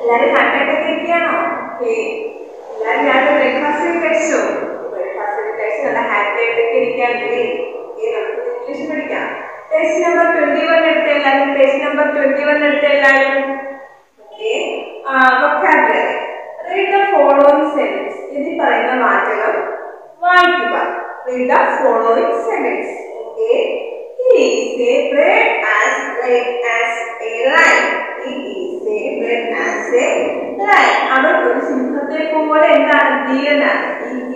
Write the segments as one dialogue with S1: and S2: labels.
S1: എല്ലാവരും ഹാപ്പി ആയിട്ടൊക്കെ ഇരിക്കുകയാണോ? എല്ലാവരും രാവിലെ ബ്രേക്ക്ഫാസ്റ്റ് കഴിച്ചോ? ബ്രേക്ക്ഫാസ്റ്റ് കഴിച്ച് നല്ല ഹാപ്പി ആയിട്ടൊക്കെ ഇരിക്കുകയാണെങ്കിൽ നമുക്ക് ഇംഗ്ലീഷ് പഠിക്കാം. പേജ് നമ്പർ 21 എടുത്ത എല്ലാവരും പേജ് നമ്പർ 21 എടുത്ത എല്ലാവരും vocabulary. Read the following sentence. ഇതിൽ പറയുന്ന വാചകം വായിക്കുക. Read the following sentence. Okay. He is a brave as brave as a lion. He is a brave as a lion. അവൻ ഒരു സിംഹത്തെ പോലെ എന്താണ്? ധീരനാണ്.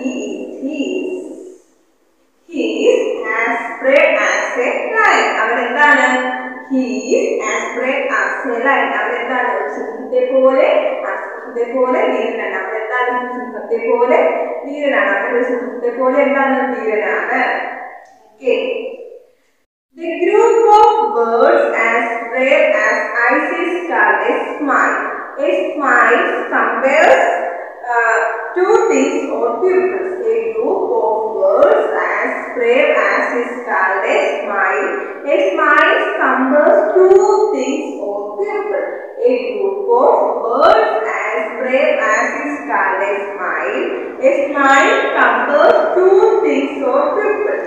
S1: He is as brave as a lion. അവൻ എന്താണ്? He is as brave as a lion. അവൻ എന്താണ്? ഒരു സിംഹത്തെ പോലെ ധീരനാണ്. അവൻ എന്താണ്? സിംഹത്തെ പോലെ ധീരനാണ്. അവൻ ഒരു സിംഹത്തെ പോലെ എന്താണ്? ധീരനാണ്. Okay. The group of birds as brave as ice is called a smile. A smile compares two things or pupils. A group of birds as brave as is called a smile. A smile compares two things or pupils. A group of birds as brave as is called a smile. A smile compares two things or pupils.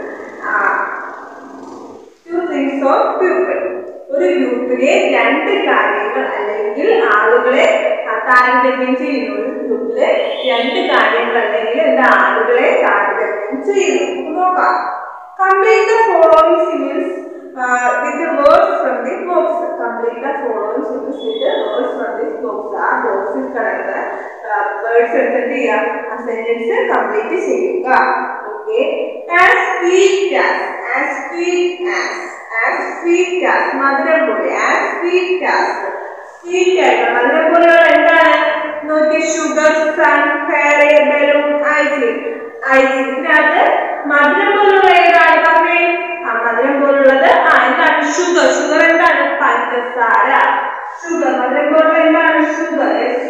S1: ഒരു ഗ്രൂപ്പിലെ രണ്ട് കാര്യങ്ങൾ അല്ലെങ്കിൽ ആളുകളെ താരതമ്യം ചെയ്യുന്നു. ഒരു ഗ്രൂപ്പിലെ രണ്ട് കാര്യങ്ങൾ അല്ലെങ്കിൽ എന്താ ആളുകളെ താരതമ്യം ചെയ്യുന്നു. നോക്കാം. Complete the following symbols with the words from the box. Complete the following symbols with the words from this box. ആ ബോക്സിൽ കിടക്കുന്ന വേർഡ്സ് എടുത്തിട്ട് ചെയ്യാം. ആ സെന്റൻസ് കംപ്ലീറ്റ് ചെയ്യുക. Okay. As sweet as മധുരം പോലെ. As sweet as സ്വീറ്റ് ആയിട്ട് മധുരം പോലെയുള്ള എന്താണ്? നോക്കി. Sugar, sun, fairy, balloon, ice. ഇതിനകത്ത് മധുരം പോലുള്ള ഏതാണ്? പറഞ്ഞേ. മധുരം പോലുള്ളത് എന്താണ്? ഷുഗർ. ഷുഗർ എന്താണ്? പഞ്ചസാര. ഷുഗർ മധുരം പോലുള്ള എന്താണ്? ഷുഗർ.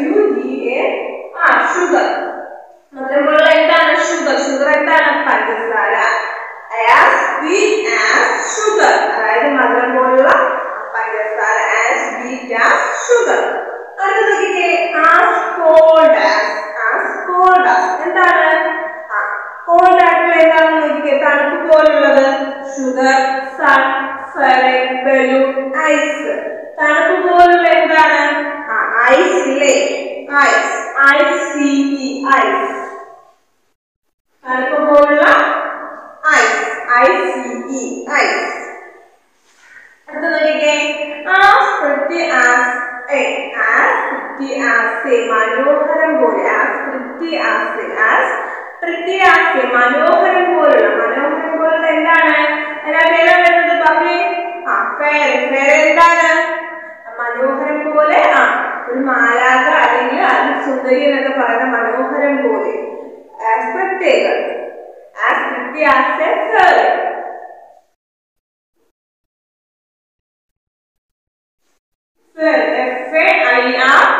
S1: ഷുഗർ മധുരം പോലുള്ള എന്താണ്? ഷുഗർ. ഷുഗർ എന്താണ്? പഞ്ചസാര. As sweet as sugar. അതായത് മധുരം പോലുള്ള പഞ്ചസാര. As sweet as sugar. അടുത്ത നോക്കിക്കേ. As cold as എന്താണ്? കോൾഡ് ആയിട്ടുള്ള ഏതാണെന്ന് നോക്കിക്കേ. തണുപ്പ് പോലുള്ളത്. Sugar, sun, fairy, balloon, ice. തണുപ്പ് പോലുള്ള എന്താണ്? ഐസ് ഇല്ലേ? ഐസ്. ICE. ഐസ്. തണുപ്പ് പോലുള്ള ഐസ്. ICE. ഐസ്. അടുത്ത നോക്കിക്കേ. As pretty as മനോഹരം പോലെ. As pretty as മനോഹരം പോലുള്ള എന്താണ്? അതിനകത്ത് ഏതാ വരുന്നത്? പറഞ്ഞേ. ഫെയറി. ഫെയറി എന്താണ്? മനോഹരം പോലെ. ഒരു മാലാഖ അല്ലെങ്കിൽ അതിസുന്ദരി എന്നൊക്കെ പറയുന്ന മനോഹരം പോലെ. As പ്രത്യേകം. As pretty as a fairy. Fairy.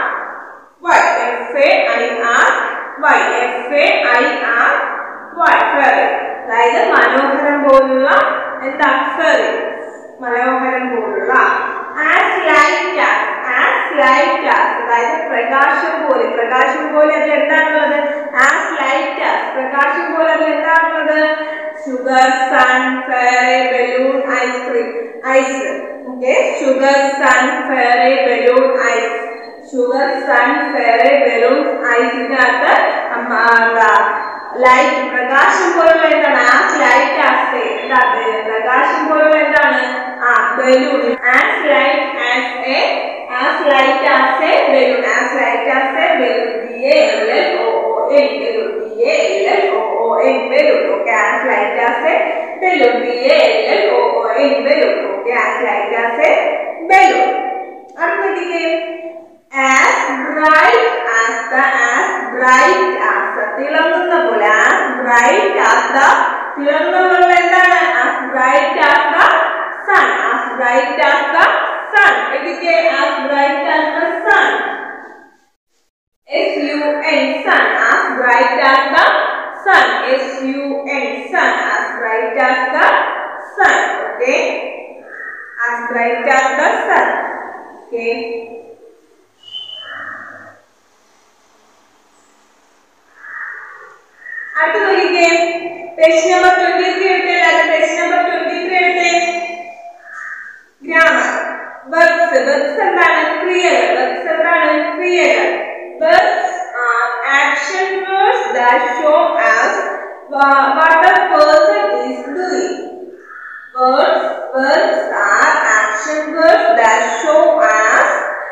S1: Fairy. അതായത് മനോഹരം പോലുള്ള എന്താ? ഫെയറി. മനോഹരം പോലുള്ള. As light as അതായത് പ്രകാശം പോലെ. പ്രകാശം പോലെ അതിൽ എന്താണുള്ളത്? As light as പ്രകാശം പോലെ അതിൽ എന്താണുള്ളത്? Sugar, sun, fairy, balloon, ice cream, ice. Okay. Sugar, sun, fairy, balloon, ice. Sugar, sun, fairy, balloon, ice. ഇതിനകത്ത് ലൈറ്റ് പ്രകാശം പോലുള്ള എന്താണ്? ആസ് ലൈറ്റ് ആസ് പ്രകാശം പോലുള്ള എന്താണ്? Balloon. As light as a balloon. As light as a balloon. BALLOON. Balloon. Okay. As light as a balloon. BALLOON. Balloon. Okay. As light as a balloon. അടുത്തതിലേക്ക്. As bright as തിളങ്ങുന്ന പോലെ. As bright as തിളങ്ങുന്ന പോലെ എന്താണ്? As bright as the sun. As bright as the sun. എഴുതിക്കേ. As bright as the sun. SUN. sun. As bright as the sun. SUN. sun. As bright as the sun. Okay. As bright as the sun. Okay. Page number 23 എടുത്തേ. Page number 23 എടുത്തേ. Grammar. Verbs. Verbs എന്താണ്? ക്രിയകൾ. Verbs എന്താണ്? ക്രിയകൾ. Verbs are action words that show us what a person is doing. Verbs are action words that show us.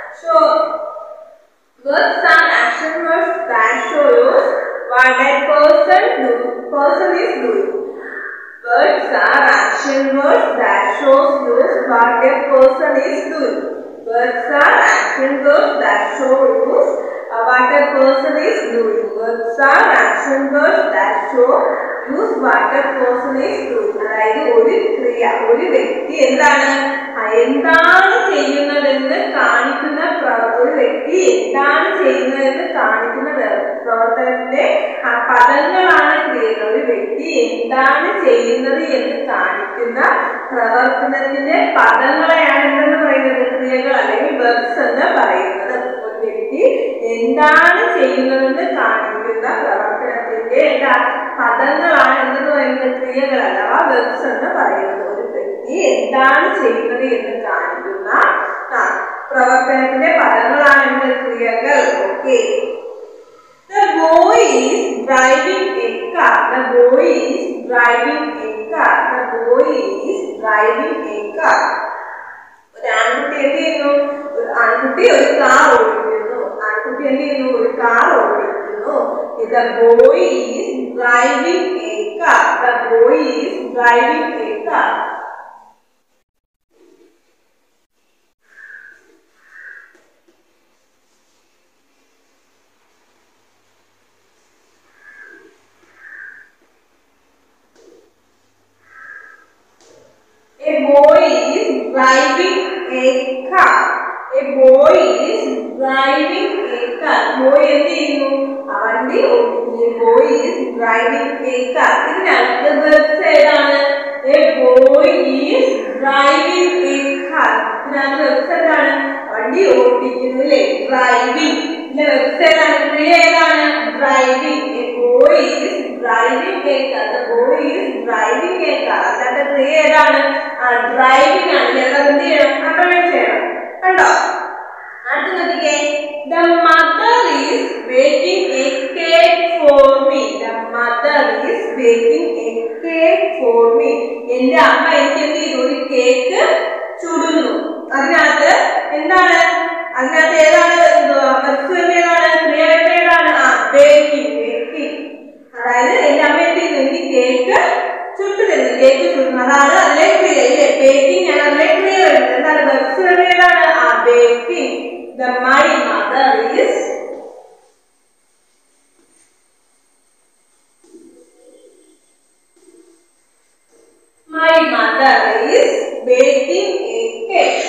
S1: Verbs are action words that shows what a person is doing. Words are action words that shows you what a person is doing. Words are action words that show you what a person is doing. Words are action words that show you what a person is doing. അതായത് ഒരു ക്രിയ, ഒരു വ്യക്തി എന്താണ് ചെയ്യുന്നതെന്ന് കാണിക്കുന്ന ഒരു വ്യക്തി എന്താണ് ചെയ്യുന്നതെന്ന് കാണിക്കുന്ന പ്രവർത്തനത്തിന്റെ പദങ്ങളാണ് ക്രിയകൾ. ഒരു വ്യക്തി എന്താണ് ചെയ്യുന്നത് എന്ന് കാണിക്കുന്ന പ്രവർത്തനത്തിന്റെ പദങ്ങളെയാണ് എന്തെന്ന് പറയുന്നത്? ക്രിയകൾ അല്ലെങ്കിൽ വെർബ്സ് എന്ന് പറയുന്നത്. ഒരു വ്യക്തി എന്താണ് ചെയ്യുന്നതെന്ന് കാണിക്കുന്ന പ്രവർത്തനത്തിന്റെ പദങ്ങളാണ് എന്തെന്ന് പറയുന്നത്? ക്രിയകൾ അഥവാ വെർബ്സ് എന്ന് പറയുന്നത്. ഒരു വ്യക്തി എന്താണ് ചെയ്യുന്നത് എന്ന് കാണിക്കുന്ന പ്രവർത്തനത്തിന്റെ പദങ്ങളാണ് എന്ത്? ക്രിയകൾ. Okay. The boy is driving a car. The boy is driving a car. The boy is driving a car. ഒരു ആൺകുട്ടി എന്ത് ചെയ്യുന്നു? ആൺകുട്ടി ഒരു കാർ ഓടിക്കുന്നു. ആൺകുട്ടി എന്ത് ചെയ്യുന്നു? ഒരു കാർ ഓടിക്കുന്നു. The boy is driving a car. The boy is driving a car. A boy is driving a car. A boy is driving a car. Boy എന്ത് ചെയ്യുന്നു? വണ്ടി ഓടിക്കുന്നു. A boy is driving a car. ഇതിനകത്ത് verbs ഏതാണ്? A boy is driving a car. ഇതിനകത്ത് verbs എന്താണ്? വണ്ടി ഓടിക്കുന്നു അല്ലേ? Driving. ഇതിലെ verbs ഏതാണ്? ക്രിയ ഏതാണ്? Driving. A boy is driving a car. The boy is driving a car. അതിനകത്ത് ക്രിയ ഏതാണ്? ഡ്രൈവിംഗ് ആണ്. എന്ത് ചെയ്യണം? അണ്ടർലൈൻ ചെയ്യണം. കണ്ടോ? അടുത്ത നോക്കിക്കേ. The mother is baking a cake for me. The mother is baking a cake for me. എന്റെ അമ്മ എനിക്ക് എന്ത് ചെയ്തു? ഒരു കേക്ക് ചുടുന്നു. അതിനകത്ത് എന്താണ്? അതിനകത്ത് ഏതാണ്? ഏതാണ്? ക്രിയ ഏതാണ്? ബേക്കിംഗ്. ബേക്കിംഗ്. അതായത് എന്റെ അമ്മ എന്ത് ചെയ്യുന്നു? എനിക്ക് കേക്ക് ചുട്ടുതരുന്നു. കേക്ക് ചുടുന്നു. അതാണ് അതിലെ ക്രിയ. ഇല്ലേ? ബേക്കിംഗ് ആണ് അതിലെ ക്രിയ വരുന്നത്. എന്താണ്? വെർബ്സ് ഏതാണ്? Baking. My mother is baking a cake.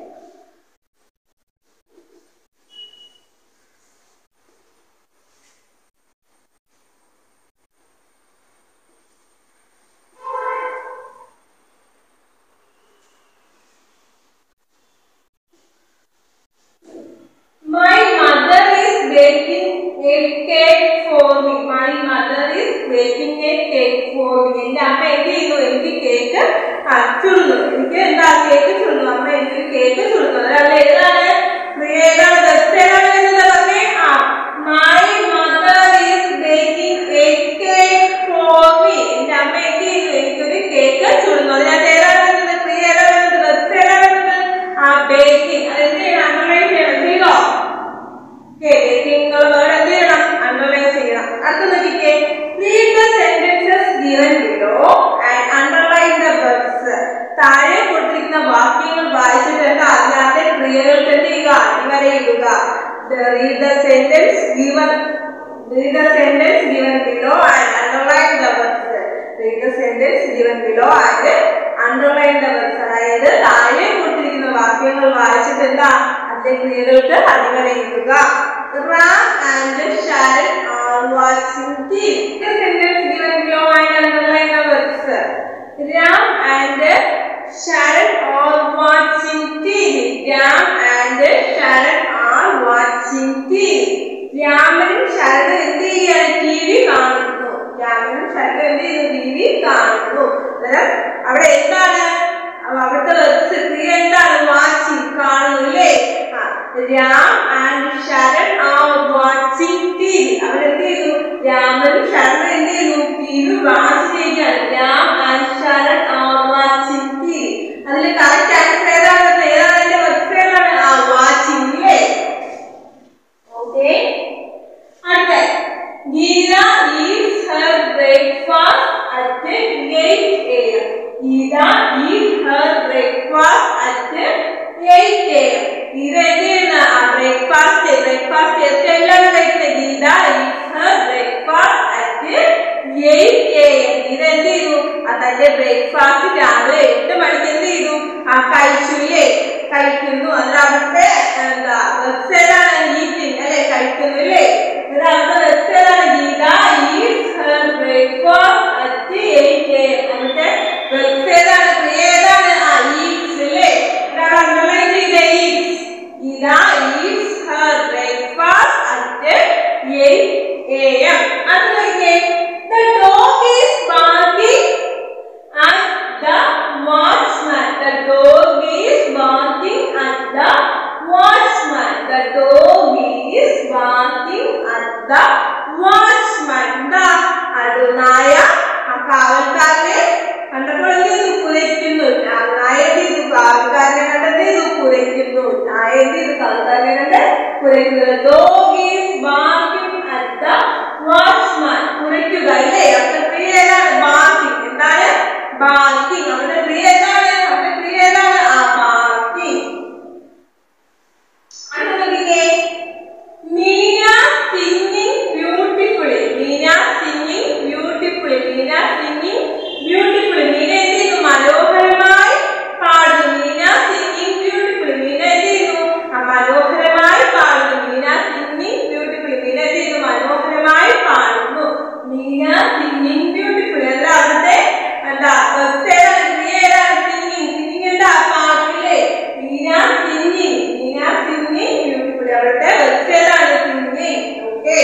S1: My mother is baking a cake for me. My mother is baking a cake for me. എന്റെ അമ്മ എന്ത് ചെയ്യുന്നു? എനിക്ക് കേക്ക് ചുടുന്നു. എനിക്ക് എന്താ? കേക്ക് ചുടുന്നു. അമ്മ എനിക്ക് കേക്ക് ചുടുന്നു. അതല്ല ഏതാണ്? ക്രിയ ഏതാണ്? വെർബ്സ് ഏതാണ് വരുന്നത്? പറഞ്ഞേ. My mother is baking a cake for me. എന്റെ അമ്മ എന്ത് ചെയ്യുന്നു? എനിക്കൊരു കേക്ക് ചുടുന്നു. അതിനകത്ത് ഏതാണ് വരുന്നത്? ക്രിയ ഏതാണ് വരുന്നത്? വെർബ്സ് ഏതാണ് വരുന്നത്? ബേക്കിംഗ്. അതെന്ത് ചെയ്യണം? അണ്ടർലൈൻ ചെയ്യണം. ചെയ്തോ? baking വേർഡ് എന്ത് ചെയ്യണം? അണ്ടർലൈൻ ചെയ്യണം. അടുത്ത നോക്കിക്കേ. Read the sentences given below and underline the verbs. താഴെ കൊടുത്തിരിക്കുന്ന വാക്യങ്ങൾ വായിച്ചിട്ട് അതിനകത്തെ ക്രിയകൾക്ക് എന്ത് ചെയ്യുക? അടിവരയിടുക. Read the sentence given below and underline the verbs. Read the sentence given below and underline the verbs. അതായത് താഴെ കൊടുത്തിരിക്കുന്ന വാക്യങ്ങൾ വായിച്ചിട്ട് അതിന്റെ ക്രിയകൾക്ക് അടിവരയിടുക. Ram and Sharon are watching TV. The sentence given below and underline the verbs. Ram and Sharon are watching TV. Ram and Sharon are watching TV. രാമനും ശരണും എന്ത് ചെയ്യാണ്? TV കാണുന്നു. രാമനും ശരണും എന്ത് ചെയ്യുന്നു? TV Ram and Sharan are watching TV. അവരെന്ത് ചെയ്തു? രാമനും ശരൺ എന്ത് ചെയ്തു? TV വാച്ച് ചെയ്യുകയാണ്. Ram and Sharan are watching TV. അതിൽ കറക്റ്റ് ആൻസർ ഏതാണ്? ഏതാണ് അതിന്റെ വെർബ് ഏതാണ്? ആ വാച്ചിങ് അല്ലേ? ഓക്കേ. അടുത്ത Geeta eats her breakfast at 8 a.m. Geeta eats her breakfast at 8 a.m. Geeta എന്താണ്? ആ ബ്രേക്ക്ഫാസ്റ്റ് എത്രയിലാണ് കഴിക്കുന്നത്? Geeta eats her breakfast at 8 a.m. Geeta എന്ത് ചെയ്തു? അതന്റെ ബ്രേക്ക്ഫാസ്റ്റ് രാവിലെ 8 മണിക്ക് എന്ത് ചെയ്തു? ആ കഴിച്ചുല്ലേ? കഴിക്കുന്നു. അതിൽ അവിടുത്തെ എന്താ വെബ്സ് ഏതാണ്? ഈറ്റിംഗ് അല്ലെ? കഴിക്കുന്നു അല്ലേ? അവിടുത്തെ വെബ്സ് ഏതാണ്? Geeta eats her breakfast at 8 a.m. അവിടുത്തെ വെബ്സ് ഏതാണ്? ക്രിയ ഏതാണ്? ആ eats അല്ലേ? ഇതാണ് അണ്ടർലൈൻ ചെയ്ത eats. Geeta eats her breakfast at 8 a.m. അതിലേക്ക് the dog is barking at the watchman. The dog is barking at the watchman. The dog is barking at the watchman. The നായ ആ കാവൽക്കാരനെ കണ്ടപ്പോൾ എന്ത് ചെയ്തു? കുരയ്ക്കുന്നു. നായ എന്ത് ചെയ്തു? കാവൽക്കാരനെ കണ്ട് എന്ത് ചെയ്തു? കുരയ്ക്കുന്നു. നായ എന്ത് ചെയ്തു? കാവൽക്കാരനെ കണ്ട് കുരയ്ക്കുന്നു. The dog is barking at the watchman. കുരയ്ക്കുക അല്ലേ? അവരുടെ ക്രിയ ഏതാണ്? ബാർക്കിംഗ്. എന്താണ്? ബാർക്കിംഗ്. അവരുടെ ക്രിയ ഏതാണ്? അവരുടെ ക്രിയ ഏതാണ്? ആ ബാർക്കിംഗ്. അടുത്ത നോക്കിക്കേ. Meena singing beautifully. Meena singing beautifully. Meena singing beautifully. Meena എന്ത് ചെയ്യുന്നു? മനോഹരമായി പാടുന്നു. Meena singing beautifully. Meena എന്ത് ചെയ്യുന്നു? മനോഹരമായി പാടുന്നു. Meena singing beautifully. Meena എന്ത് ചെയ്യുന്നു? മനോഹരമായി പാടുന്നു. Meena singing beautifully. അല്ല അവിടുത്തെ എന്താ വെബ്സ് ഏതാണ്? ക്രിയ ഏതാണ്? സിംഗിങ്. സിംഗിങ് എന്താ? പാട്ടില്ലേ? Meena singing. Meena singing beautifully. അവിടുത്തെ വെബ്സ് ഏതാണ്? സിംഗിങ്. ഓക്കേ.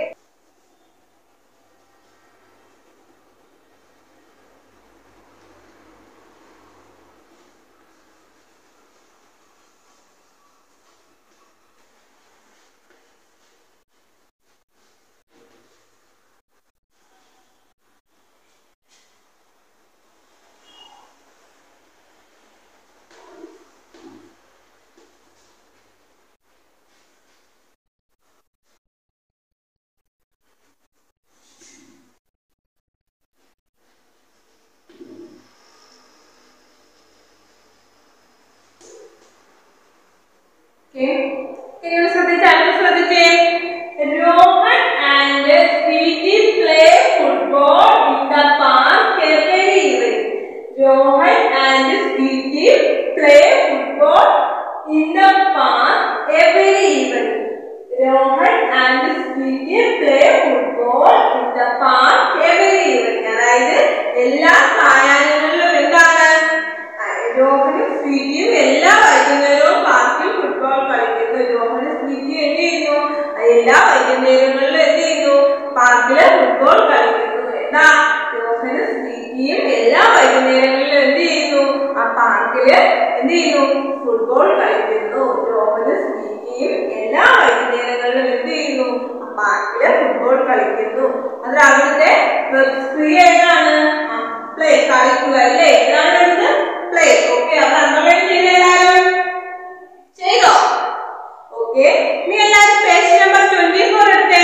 S1: ശ്രദ്ധിച്ചേ. Rohan and Sweety play football in the park every evening. Rohan and Sweety play football in the park every evening. Rohan and Sweety play football in the park every evening. അതായത് എല്ലാ സായാഹ്നങ്ങളിലും എന്താണ്? രോഹനും സ്വീറ്റിയും എല്ലാ വൈകുന്നേരവും പാർക്കിൽ football കളിക്കുന്നു. രോഹനും സ്വീറ്റിയും എന്ത് ചെയ്യുന്നു? എല്ലാ വൈകുന്നേരങ്ങളിലും എന്ത് ചെയ്യുന്നു? പാർക്കില് ഫുട്ബോൾ കളിക്കുന്നു. എന്താ? രോഹനും സ്വീറ്റിയും എല്ലാ വൈകുന്നേരങ്ങളിലും എന്ത് ചെയ്യുന്നു? ആ പാർക്കില് എന്ത് ചെയ്യുന്നു? ഫുട്ബോൾ കളിക്കുന്നു. രോഹനും സ്വീറ്റിയും എല്ലാ വൈകുന്നേരങ്ങളിലും എന്ത് ചെയ്യുന്നു? ആ പാർക്കില് ഫുട്ബോൾ കളിക്കുന്നു. അതിൽ അവിടുത്തെ ക്രിയ ഏതാണ്? പ്ലേ. കളിക്കുക അല്ലേ? ഏതാണ് ഇത്? പ്ലേ. ഓക്കെ. അത് അണ്ടർലൈൻ ചെയ്ത എല്ലാവരും ചെയ്തോ? ഓക്കെ. ഇനി എല്ലാവരും പേജ് നമ്പർ 24 എടുത്തേ.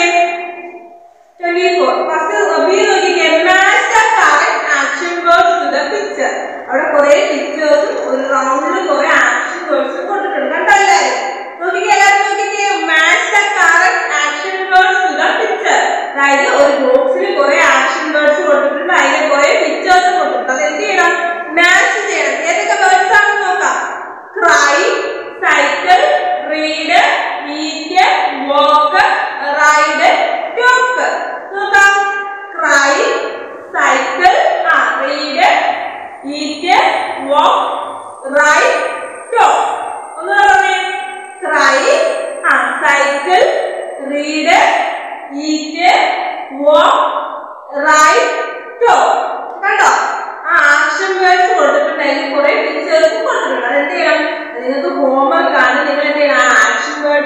S1: 24 ഫസ്റ്റ് നോക്കിക്കേ. Match the correct action words to the picture. അവിടെ കുറെ പിക്ചേഴ്സും ഒരു റൗണ്ടിൽ കുറെ ആക്ഷൻ വേർഡ്സും കൊടുത്തിട്ടുണ്ട്. കണ്ടോ എല്ലാവരും? നോക്കിക്കേ. എല്ലാവരും നോക്കിക്കേ. Match the correct action words to the picture. അതായത് ഒരു ബോക്സിൽ കുറെ ആക്ഷൻ വേർഡ്സ് കൊടുത്തിട്ടുണ്ട്. അതിന് കുറെ പിക്ചേഴ്സ് കൊടുത്തിട്ടുണ്ട്. അത് എന്ത് ചെയ്യണം? മാച്ച് ചെയ്യണം. ഏതൊക്കെ വേർഡ്സ് ആണെന്ന് നോക്കാം. Cry, cycle, read, eat, walk, ride, talk. നോക്കാം. Cry, cycle, read, eat, walk, ride, talk. ഒന്ന് പറഞ്ഞേ. Cry, cycle, read, eat, walk, ride, talk. കണ്ടോ? ആക്ഷൻ വേർഡ്സ് കൊടുത്തിട്ടുണ്ട്. അതിൽ കുറെ പിക്ചേഴ്സ് കൊടുത്തിട്ടുണ്ട്. അതെന്ത് ചെയ്യണം? നിങ്ങൾക്ക് ഹോംവർക്ക് ആണ്. നിങ്ങൾ എന്ത് ചെയ്യണം? ആക്ഷൻ വേർഡ്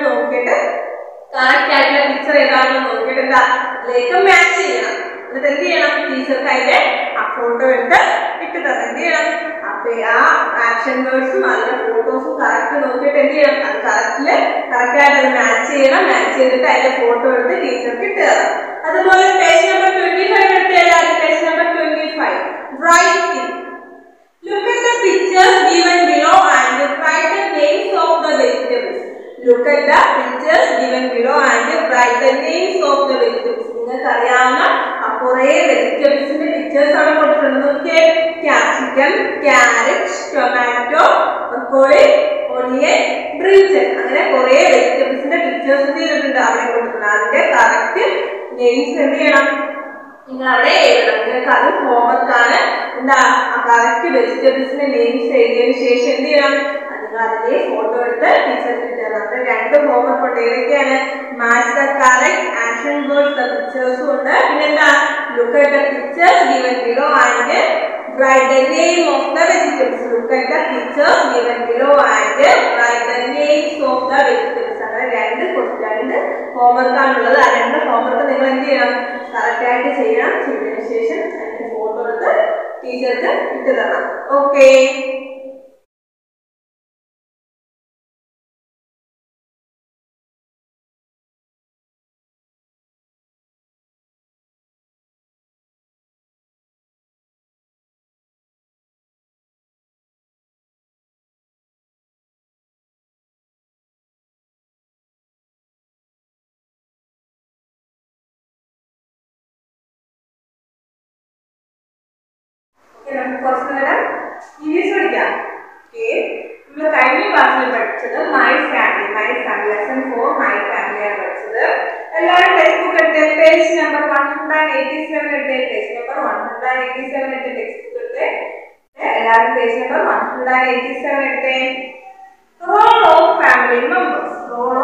S1: ആക്ഷൻ വേർഡ്സും അതിന്റെ ഫോട്ടോസും കറക്റ്റ് നോക്കിയിട്ട് എന്ത് ചെയ്യണം, അത് കറക്റ്റായിട്ട് അത് മാച്ച് ചെയ്യണം. മാച്ച് ചെയ്തിട്ട് അതിന്റെ ഫോട്ടോ എടുത്ത് ടീച്ചർക്ക് ഇട്ട് തരണം. അതുപോലെ പേജ് നമ്പർ 25 എടുത്ത് എല്ലാവരും. Page number 25 writing. Look at the pictures given below and write the names of the vegetables. Look at the pictures given below and write the names of the vegetables. നിങ്ങൾക്ക് അറിയാവുന്ന കുറേ വെജിറ്റബിൾസിന്റെ pictures ആണ് കൊടുത്തിട്ടുള്ളത്. Capsicum, carrot, tomato, broccoli, onion, brinjal, അങ്ങനെ കുറേ വെജിറ്റബിൾസിന്റെ pictures ചെയ്തിട്ടുണ്ട് അവിടെ കൊടുത്തിട്ടുണ്ട്. അതിന്റെ കറക്റ്റ് നെയിംസ് എന്ത് ചെയ്യണം, നിങ്ങൾ അവിടെ എഴുതണം. നിങ്ങൾക്ക് അത് ഹോംവർക്കാണ്. എന്താ, കറക്റ്റ് വെജിറ്റബിൾസിന്റെ നെയിംസ് എഴുതിയതിനു ശേഷം എന്ത് ചെയ്യണം, നിങ്ങൾ അതിന്റെ ഫോട്ടോ എടുത്ത് ടീച്ചർക്ക് ഇട്ടണം. അപ്പൊ 2 ഹോംവർക്ക് ഉണ്ട്. ഏതൊക്കെയാണ്? Match the correct action words the പിക്ചേഴ്സും ഉണ്ട്. പിന്നെന്താ, look at the pictures given below and write the name of the vegetables. Look at the pictures given below and write the names of the vegetables. അങ്ങനെ 2 homework ആണുള്ളത്. ആ 2 homework നിങ്ങൾ എന്ത് ചെയ്യണം, correct ആയിട്ട് ചെയ്യണം. ചെയ്തതിനു ശേഷം അതിന്റെ ഫോട്ടോ എടുത്ത് ടീച്ചർക്ക് ഇട്ട് തരണം. ഓക്കെ. കുറച്ചു നേരം ഇംഗ്ലീഷ് പഠിക്കാം. നമ്മൾ കഴിഞ്ഞ ക്ലാസ്സിൽ പഠിച്ചത് മൈ ഫാമിലി ലെസൺ 4 മൈ ഫാമിലിയാണ് പഠിച്ചത്. എല്ലാവരും ടെക്സ്റ്റ് ബുക്ക് എടുത്ത് പേജ് നമ്പർ 187 എടുത്ത് പേജ് നമ്പർ 187 എടുത്ത് ടെക്സ്റ്റ് ബുക്ക് എടുത്ത് എല്ലാവരും പേജ് നമ്പർ 187 എടുത്ത്. Role of family members.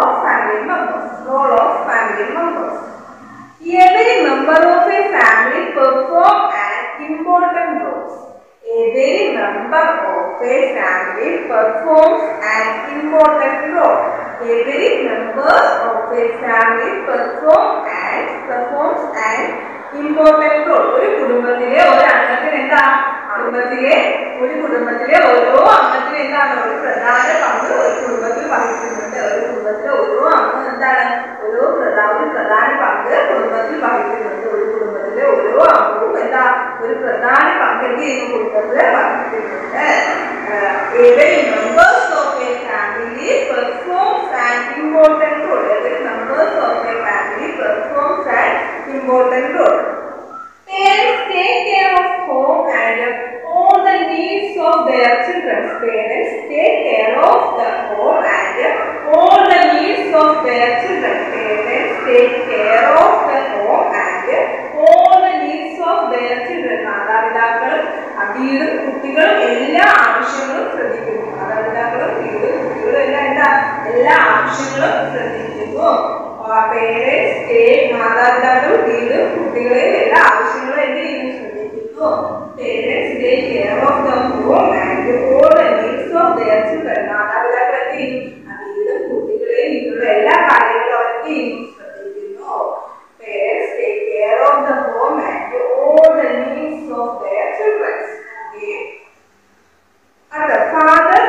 S1: Every member of a family perform an important role. Every member of a family performs an important role. Every member of a family performs an important role. ഒരു കുടുംബത്തിലെ ഒരു അംഗത്തിന് എന്താ, കുടുംബത്തിലെ ഓരോ അംഗത്തിന് എന്താണ്, ഒരു പ്രധാന പങ്ക് ഒരു കുടുംബത്തിൽ വഹിക്കുന്നുണ്ട്. ഒരു കുടുംബത്തിലെ ഓരോ അംഗം എന്താണ്, ഒരു പ്രധാന പങ്ക് കുടുംബത്തിൽ വഹിക്കുന്നുണ്ട്. ഒരു കുടുംബത്തിലെ ഓരോ അംഗവും എന്താ, ഒരു പ്രധാന പങ്ക് എന്ത് ചെയ്യുന്നു, കുടുംബത്തില് വഹിക്കുന്നുണ്ട്. Every members of a family performs an important role. Every members of a family performs an important role. Parents take care of home and all the needs of their children. Parents take care of the home and all the needs of their children. Parents take care of the home and all the needs of their children. മാതാപിതാക്കളും വീടും കുട്ടികളും എല്ലാ ആവശ്യങ്ങളും ശ്രദ്ധിക്കുന്നു. മാതാപിതാക്കളും വീടും കുട്ടികളും എല്ലാ ആവശ്യങ്ങളും ശ്രദ്ധിക്കുന്നു. മാതാപിതാക്കളും വീടും കുട്ടികളെയും എല്ലാ ആവശ്യങ്ങളും എന്ത് ചെയ്യുന്നു, ശ്രദ്ധിക്കുന്നു. Parents take care of the home and all the needs of their children. മാതാപിതാക്കൾ എന്ത് ചെയ്യുന്നു, വീടും കുട്ടികളെയും വീട്ടിലുള്ള എല്ലാ കാര്യങ്ങളും അവർ എന്ത് ചെയ്യുന്നു, ശ്രദ്ധിക്കുന്നു. Parents take care of the home and all the needs of their children. Okay. Other father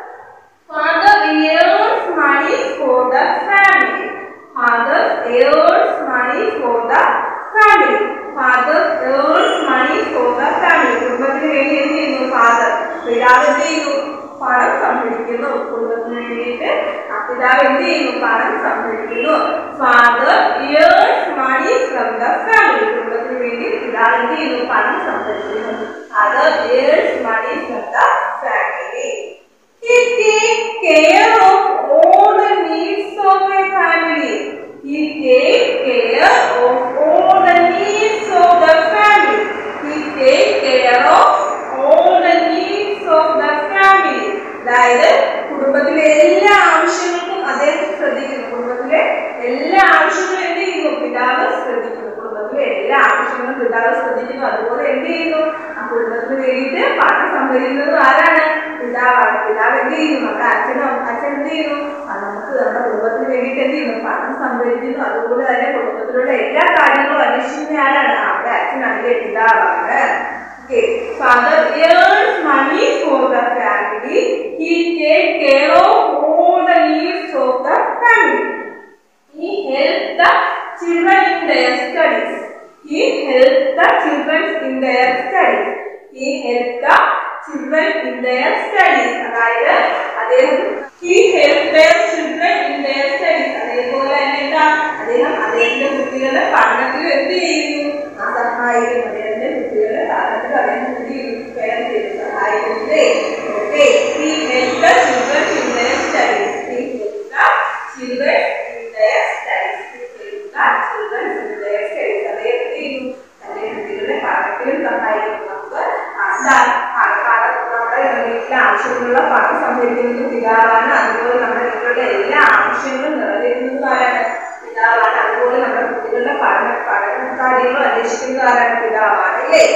S1: earns money for the family. Father earns money for the family. Father earns money for the family. കുടുംബത്തിന് വേണ്ടി എന്ത് ചെയ്യുന്നു, father പിതാവ് എന്ത് ചെയ്യുന്നു, പണം സംഭരിക്കുന്നു. കുടുംബത്തിന് വേണ്ടിയിട്ട് പിതാവ് എന്ത് ചെയ്യുന്നു, പണം സംഭരിക്കുന്നു. Father earns money from the family. കുടുംബത്തിന് വേണ്ടി പിതാവ് എന്ത് ചെയ്യുന്നു, പണം സംഭരിക്കുന്നു. Father earns money from the family. He takes care of all the needs of a family. He takes care of all the needs of the family. He takes care of all the needs of the family. അതായത് കുടുംബത്തിലെ എല്ലാ ആവശ്യങ്ങൾക്കും അദ്ദേഹം ശ്രദ്ധിക്കുന്നു. കുടുംബത്തിലെ എല്ലാ ആവശ്യങ്ങളും എന്ത് ചെയ്യുന്നു, പിതാവ് ശ്രദ്ധിക്കുന്നു. കുടുംബത്തിലെ എല്ലാ ആവശ്യങ്ങളും പിതാവ് ശ്രദ്ധിക്കുന്നു. അതുപോലെ എന്ത് ചെയ്യുന്നു, ആ കുടുംബത്തിന് വേണ്ടിയിട്ട് പണം സംഭരിക്കുന്നത് ആരാണ്, പിതാവാണ്. പിതാവ് എന്ത് ചെയ്യുന്നു, നമ്മുടെ അച്ഛൻ എന്ത് ചെയ്യുന്നു, നമുക്ക് നമ്മുടെ കുടുംബത്തിന് വേണ്ടിയിട്ട് എന്ത് ചെയ്യുന്നു, പണം സംഭരിക്കുന്നു. അതുപോലെ തന്നെ കുടുംബത്തിലുള്ള എല്ലാ കാര്യങ്ങളും അന്വേഷിക്കുന്ന ആരാണ്, നമ്മുടെ അച്ഛനാണെങ്കിൽ പിതാവാണ്. Okay. Father earns money for the family. He takes care of all the needs of the family. He helps the children in their studies. He helps the children in their studies. He helps the children in their studies. He helps their children in their studies. അതേപോലെ തന്നെ എന്താ അദ്ദേഹം അദ്ദേഹത്തിന്റെ കുട്ടികളുടെ പഠനത്തിൽ എന്ത് ചെയ്യുന്നു സഹായിക്കുന്നു. അദ്ദേഹത്തിന്റെ കുട്ടികളുടെ പഠനത്തിൽ അദ്ദേഹം സഹായിക്കുന്നത്. Okay. He helps the children in their studies. He helps the children in their studies. He helps the children in their studies. അദ്ദേഹം എന്ത് ചെയ്യുന്നു തന്റെ കുട്ടികളുടെ പഠനത്തിലും സഹായിക്കുന്നു. നമുക്ക് നമ്മുടെ വീട്ടിലെ ആവശ്യത്തിനുള്ള പണം സംഭരിക്കുന്നത് പിതാവാണ്. അതുപോലെ നമ്മുടെ വീട്ടിലുള്ള എല്ലാ ആവശ്യങ്ങളും നിറവേറ്റുന്നത് ആരാണ്? പിതാവാണ്. അതുപോലെ നമ്മുടെ കുട്ടികളുടെ പഠന കാര്യങ്ങൾ അന്വേഷിക്കുന്നത് ആരാണ്? പിതാവാണ്. അല്ലേ?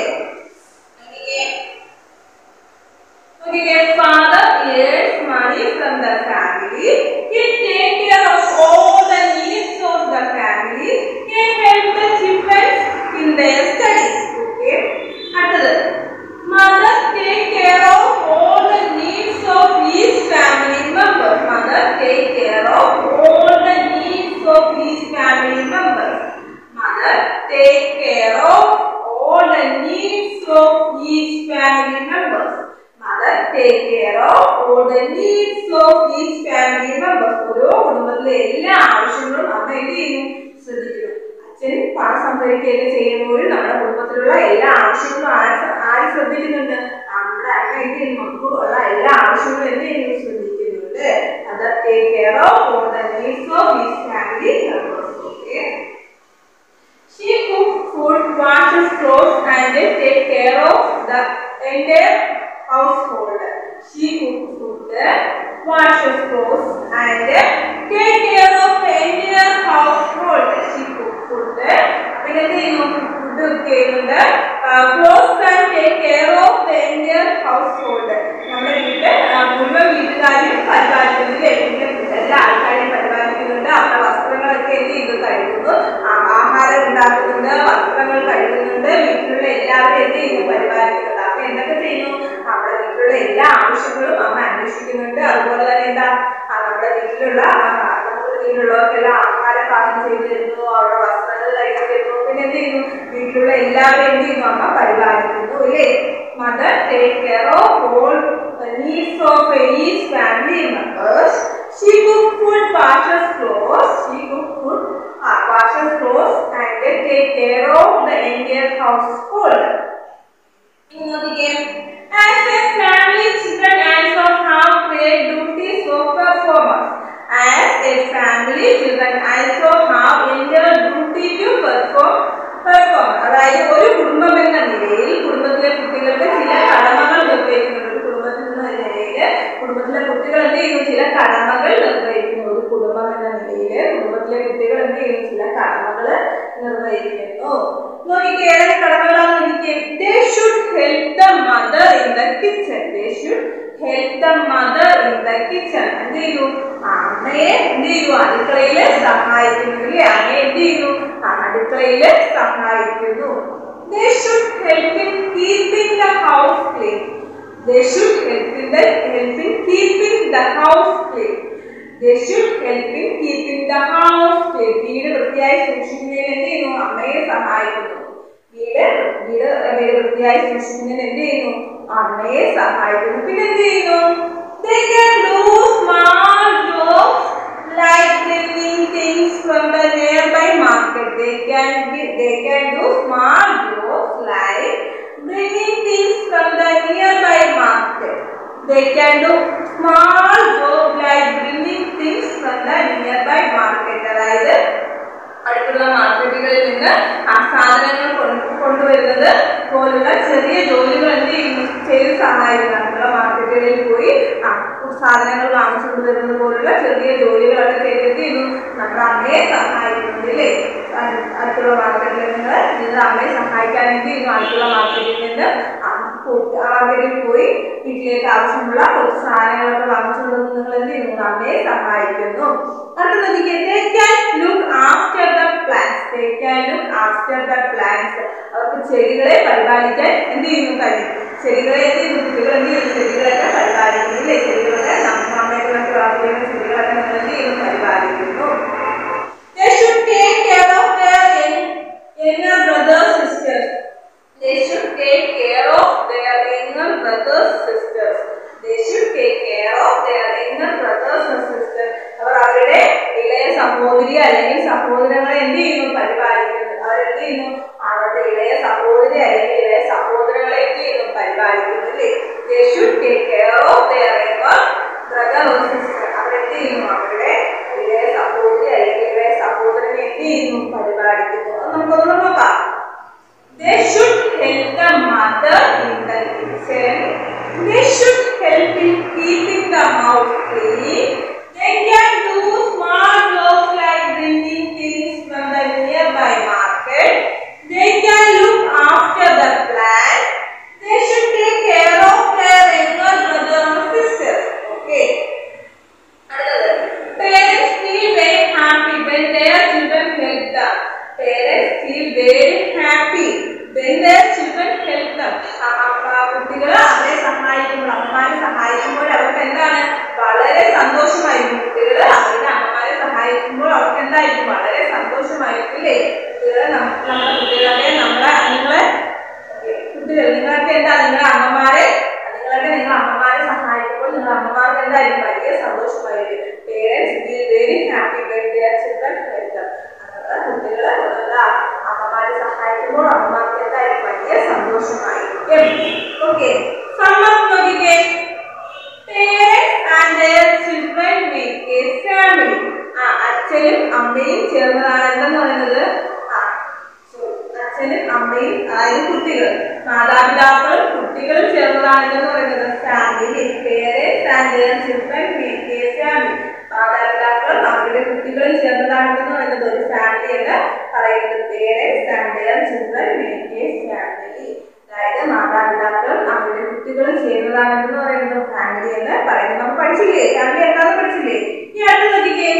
S1: Father earns money from the family. He takes care of all the needs of the family. He helps the children in their studies. Okay. Another. Mother takes care of all the needs of each family member. Mother takes care of all the needs of each family member. Mother takes care of all the needs of each family members. Mother take care of all the needs of each family members. ഓരോ കുടുംബത്തിലെ എല്ലാ ആവശ്യങ്ങളും അമ്മ എന്ത് ചെയ്യുന്നു? ശ്രദ്ധിക്കുന്നു. അച്ഛൻ പണം സംഭരിക്കുകയൊക്കെ ചെയ്യുമ്പോൾ നമ്മുടെ കുടുംബത്തിലുള്ള എല്ലാ ആവശ്യങ്ങളും ആര് ശ്രദ്ധിക്കുന്നുണ്ട്? നമ്മുടെ അമ്മ എന്ത് ചെയ്യുന്നു? നമുക്കുള്ള എല്ലാ ആവശ്യങ്ങളും എന്ത് ചെയ്യുന്നു? ശ്രദ്ധിക്കുന്നുണ്ട്. Mother take care of all the needs of each family members. Okay. She cooks food, washes clothes, and takes care of the entire household. She cooks food, washes clothes, and takes care of the entire household. She cooks food. പിന്നെ എന്ത് ചെയ്യുന്നു? Food cook ചെയ്യുന്നുണ്ട്. Clothes and take care of the entire household. നമ്മുടെ വീട്ടിൽ മുഴുവൻ വീട്ടുകാരെയും പരിപാലിക്കുന്നില്ലേ? എല്ലാ ആൾക്കാരെയും പരിപാലിക്കുന്നുണ്ട്. അവരുടെ വസ്ത്രങ്ങളൊക്കെ എന്ത് ചെയ്തു? കഴുകുന്നു. ആഹാരം ഉണ്ടാക്കുന്നുണ്ട്. വസ്ത്രങ്ങൾ കഴുകുന്നുണ്ട്. വീട്ടിലുള്ള എല്ലാവരും എന്ത് ചെയ്യുന്നു? പരിപാലിക്കുന്നുണ്ട്. അപ്പൊ എന്തൊക്കെ ചെയ്യുന്നു? നമ്മുടെ വീട്ടിലുള്ള എല്ലാ ആവശ്യങ്ങളും അമ്മ അന്വേഷിക്കുന്നുണ്ട്. അതുപോലെ തന്നെ എന്താ നമ്മുടെ വീട്ടിലുള്ളവർക്കെല്ലാം ആഹാരം പാകം ചെയ്തു തരുന്നു. അവരുടെ വസ്ത്രങ്ങൾ കഴുകി തരുന്നു. പിന്നെ എന്ത് ചെയ്യുന്നു? വീട്ടിലുള്ള എല്ലാവരും എന്ത് ചെയ്യുന്നു? അമ്മ പരിപാലിക്കുന്നു. അല്ലേ? Mother take care of all the needs of each family members. She cooks food, washes clothes. She cooks food, washes clothes, and take care of the entire household. As a family, children also have great duties of performance. As a family, children also have entire duty to perform. അതായത് ഒരു കുടുംബം എന്ന നിലയിൽ കുടുംബത്തിലെ കുട്ടികൾക്ക് ചില കടമകൾ നിർവഹിക്കുന്നുണ്ട്. ഒരു കുടുംബത്തിൽ എന്ന നിലയിൽ കുടുംബത്തിലെ കുട്ടികൾ എന്ത് ചെയ്യുന്നു? ചില കടമകൾ നിർവഹിക്കുന്നു. ഒരു കുടുംബം എന്ന നിലയിൽ കുടുംബത്തിലെ കുട്ടികൾ എന്ത് ചെയ്യുന്നു? ചില കടമകൾ നിർവഹിക്കുന്നു. ഏതൊക്കെ കടമകളാണ്? They should help the mother in the kitchen. They should help the mother in the kitchen. എന്ത് ചെയ്തു? അമ്മയെ എന്ത് ചെയ്തു? അടുക്കളയിൽ സഹായിക്കുന്നു. അല്ലേ? അമ്മയെ എന്ത് ചെയ്യുന്നു? അടുക്കളയിൽ സഹായിക്കുന്നു. They should help in keeping the house clean. They should help in keeping the house clean. They should help in keeping the house clean. വീട് വൃത്തിയായി സൂക്ഷിക്കുന്നതിന് എന്ത് ചെയ്യുന്നു? അമ്മയെ സഹായിക്കുന്നു. വീട് വൃത്തിയായി സൂക്ഷിക്കുന്നതിന് എന്ത് ചെയ്യുന്നു? അമ്മയെ സഹായിക്കുന്നു. പിന്നെ എന്ത് ചെയ്യുന്നു? They can do small jobs like bringing things from the nearby market. They can do small jobs like bringing things from the nearby market. They can do small jobs like bringing things from the nearby market. അതായത് അടുത്തുള്ള മാർക്കറ്റുകളിൽ നിന്ന് ആ സാധനങ്ങൾ കൊണ്ടുവരുന്നത് പോലുള്ള ചെറിയ ജോലികൾ എന്ത് ചെയ്യുന്നു? ചെയ്ത് സഹായിക്കുന്നു. അടുത്തുള്ള മാർക്കറ്റുകളിൽ പോയി സാധനങ്ങൾ വാങ്ങിച്ചുകൊണ്ട് വരുന്നത് പോലുള്ള ചെറിയ ജോലികളൊക്കെ ചെയ്ത് എന്ത് ചെയ്യുന്നു? നമ്മുടെ അമ്മയെ സഹായിക്കുന്നുണ്ട്. അല്ലേ? അടുത്തുള്ള മാർക്കറ്റിൽ നിങ്ങൾ അമ്മയെ സഹായിക്കാൻ വേണ്ടി അടുത്തുള്ള മാർക്കറ്റിൽ നിന്ന് മാർക്കറ്റിൽ പോയി വീട്ടിലേക്ക് ആവശ്യമുള്ള കുറച്ച് സാധനങ്ങളൊക്കെ വാങ്ങിച്ചുകൊണ്ട് നിങ്ങൾ എന്ത് ചെയ്യുന്നു? അമ്മയെ സഹായിക്കുന്നു. അടുത്ത നോക്കിക്കേ, they can look after the plants. They can look after the plants. അവർക്ക് ചെടികളെ പരിപാലിക്കാൻ എന്ത് ചെയ്യുന്നു? കഴിയും. ചെടികളെ എന്ത് ചെയ്യുന്നു? കുട്ടികൾ എന്ത് ചെയ്യുന്നു? ചെടികളൊക്കെ പരിപാലിക്കുന്നില്ലേ? ചെടികളൊക്കെ അമ്മയൊക്കെ വളർത്തുന്ന ചെടികളൊക്കെ നിങ്ങൾ എന്ത് ചെയ്യുന്നു? പരിപാലിക്കുന്നു. They should take care of their younger brothers sisters. They should take care of their younger brothers sisters. They should take care of their younger brothers and sisters. അവർ അവരുടെ ഇളയ സഹോദരി അല്ലെങ്കിൽ സഹോദരങ്ങളെ എന്ത് ചെയ്യുന്നു? പരിപാലിക്കുന്നു. അവരെന്ത് ചെയ്യുന്നു? അവരുടെ ഇളയ സഹോദരി അല്ലെങ്കിൽ ഇളയ സഹോദരങ്ങളെ എന്ത് ചെയ്യുന്നു? പരിപാലിക്കുന്നു അല്ലേ? They should take care of their younger brother or sister. അവരെന്ത് ചെയ്യുന്നു? അവരുടെ ഇളയ സഹോദരി അല്ലെങ്കിൽ ഇളയ സഹോദരനെ എന്ത് ചെയ്യുന്നു? പരിപാലിക്കുന്നു. അത് നമുക്കൊന്ന് നോക്കാം. They should help the mother in the kitchen. They should help in keeping the house clean. They can do small jobs like bringing things from the nearby market. They can look after the plants. They should take care of their younger brother or sisters. Okay. Parents feel very happy when their children help them. Parents feel very happy when their children help them. കുട്ടികൾ അവരെ സഹായിക്കുമ്പോൾ, അമ്മമാരെ സഹായിക്കുമ്പോൾ അവർക്ക് എന്താണ്? വളരെ സന്തോഷമായിരിക്കും. കുട്ടികൾ അവരുടെ അമ്മമാരെ സഹായിക്കുമ്പോൾ അവർക്ക് എന്തായിരിക്കും? വളരെ സന്തോഷമായിരിക്കും അല്ലേ? കുട്ടികൾ നമ്മുടെ കുട്ടികളെ നിങ്ങളെ കുട്ടികൾ നിങ്ങൾക്ക് എന്താ? നിങ്ങളുടെ അമ്മമാരെ സഹായിക്കുമ്പോൾ നിങ്ങളുടെ അമ്മമാർക്ക് എന്തായിരിക്കും? വലിയ സന്തോഷമായിരിക്കും. Parents feel very happy when their children help them. കുട്ടികൾ അമ്മമാരെ സഹായിക്കുമ്പോൾ അമ്മമാർക്ക് എന്തായിരിക്കും? വലിയ സന്തോഷമായിരിക്കും. ഓക്കെ, നോക്കിക്കേ, parents and their children make a family. അച്ഛനും അമ്മയും ചേർന്നതാണ് എന്തെന്ന് പറയുന്നത്? അച്ഛനും അമ്മയും അതായത് കുട്ടികൾ, മാതാപിതാക്കളും കുട്ടികളും ചേർന്നതാണ് എന്തെന്ന് പറയുന്നത്? Family. Parents and their children make a family. മാതാപിതാക്കളും അവരുടെ കുട്ടികളും ചേർന്നതാണെന്ന് പറയുന്നത് ഒരു ഫാമിലി എന്ന് പറയുന്നത്. Parents and their children make a family. അതായത് മാതാപിതാക്കളും അവരുടെ കുട്ടികളും ചേർന്നതാണെന്ന് പറയുന്നത് ഫാമിലി എന്ന് പറയുന്നത്. നമുക്ക് പഠിച്ചില്ലേ? ഫാമിലി എന്താണെന്ന് പഠിച്ചില്ലേ? ഈ അടുത്ത് നോക്കിക്കേ,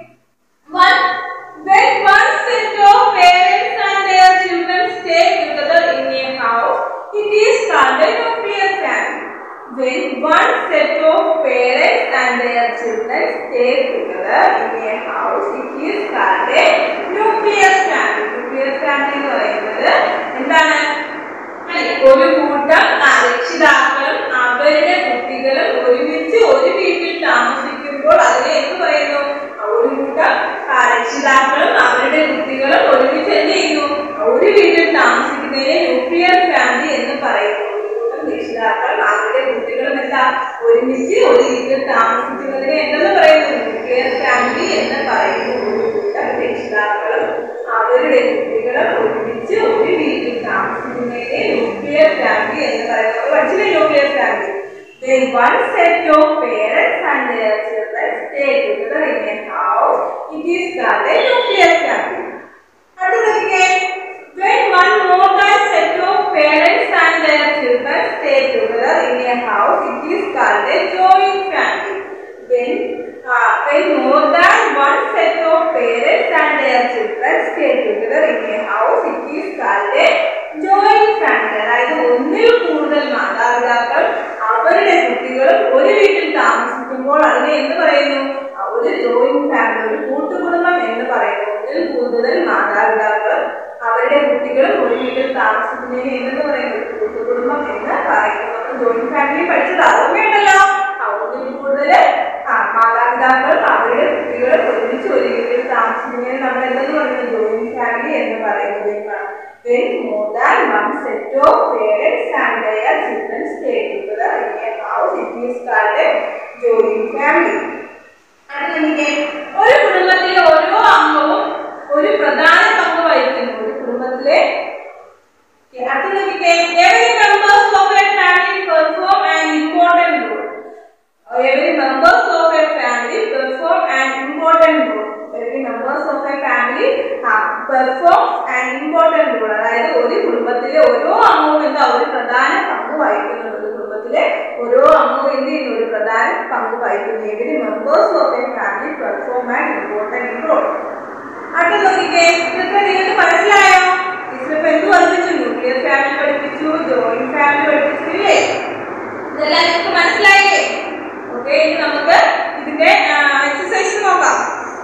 S1: when one set of parents and their children stay together in a house, it is called a nuclear family. When one set of parents and their children stay together in a house, it is called a nuclear family. Nuclear family എന്ന് പറയുന്നത് എന്താണ്? ഒരു കൂട്ടം രക്ഷിതാക്കളും അവരുടെ കുട്ടികളും ഒരുമിച്ച് ഒരു വീട്ടിൽ താമസിക്കുമ്പോൾ അതിനെ എന്ത് പറയുന്നു? ഒരു കൂട്ടം രക്ഷിതാക്കളും അവരുടെ കുട്ടികളും ഒരുമിച്ച് എന്ത് ചെയ്യുന്നു? ഒരു വീട്ടിൽ താമസിക്കുന്നതിനെ ന്യൂക്ലിയർ ഫാമിലി എന്ന് പറയുന്നു. രക്ഷിതാക്കൾ അവരുടെ കുട്ടികളും എല്ലാം ഒരുമിച്ച് ഒരു വീട്ടിൽ താമസിക്കുന്നതിനെ എന്തെന്ന് പറയുന്നു? ന്യൂക്ലിയർ ഫാമിലി എന്ന് പറയുന്നു. ഒരു കൂട്ടം രക്ഷിതാക്കളും അവരുടെ കുട്ടികളും ഒരുമിച്ച് ഒരു വീട്ടിൽ താമസിക്കുന്നതിനെ ന്യൂക്ലിയർ ഫാമിലി എന്ന് പറയുന്നു. പഠിച്ചില്ലേ nuclear family? When one set of parents and their children stay together in a house, it is called a nuclear family. When one more than set of parents and their children stay together in a house, it is called a joint family. When more than one set of parents and their children stay together in a house, it is called a joint family. അതായത് ഒന്നിൽ കൂടുതൽ മാതാപിതാക്കൾ അവരുടെ കുട്ടികളും ഒരു വീട്ടിൽ താമസിക്കുമ്പോൾ അതിനെ എന്ത് പറയുന്നു? ഒരു ജോയിന്റ് ഫാമിലി, ഒരു കൂട്ടുകുടുംബം എന്ന് പറയുന്നു. ഒന്നിൽ കൂടുതൽ മാതാപിതാക്കളും അവരുടെ കുട്ടികളും ഒരു വീട്ടിൽ താമസിക്കുന്നതിന് എന്തെന്ന് പറയുന്നു? കൂട്ടുകുടുംബം എന്ന് പറയുന്നു. ജോയിന്റ് ഫാമിലി പഠിച്ചത് ഓർമ്മയുണ്ടല്ലോ. ഒന്നിൽ കൂടുതൽ മാതാപിതാക്കളും അവരുടെ കുട്ടികളും ഒരുമിച്ച് ഒരു വീട്ടിൽ താമസിക്കുന്നതിന് നമ്മൾ എന്തെന്ന് പറയുന്നത്? ജോയിന്റ് ഫാമിലി എന്ന് പറയുന്നത്. When more than one set of parents and their children stay together in a house, it is called a joint family. ഒരു കുടുംബത്തിലെ ഓരോ അംഗവും ഒരു പ്രധാന പങ്ക് വഹിക്കുന്നു. ഒരു കുടുംബത്തിലെ every members of a family perform an important role. Every members of a family perform an important role. Every members of a family performs an important role. അതായത് ഒരു കുടുംബത്തിലെ ഓരോ അംഗവും എന്താ ഒരു പ്രധാന പങ്ക് വഹിക്കുന്നുണ്ട്. ഒരു കുടുംബത്തിലെ ഓരോ അംഗവും എന്ത് ചെയ്യുന്നു, ഒരു പ്രധാന പങ്ക് വഹിക്കുന്നു. Every members of a family perform an important role. അടുത്ത നോക്കിക്കേ, ഇതൊക്കെ നിങ്ങൾക്ക് മനസ്സിലായോ? ഇതിലിപ്പോ എന്ത് പഠിപ്പിച്ചു? ന്യൂക്ലിയർ ഫാമിലി പഠിപ്പിച്ചു, ജോയിന്റ് ഫാമിലി പഠിപ്പിച്ചു ഇല്ലേ? ഇതെല്ലാം നിങ്ങൾക്ക് മനസ്സിലായില്ലേ? ഓക്കെ, ഇനി നമുക്ക് ഇതിന്റെ എക്സസൈസ് നോക്കാം.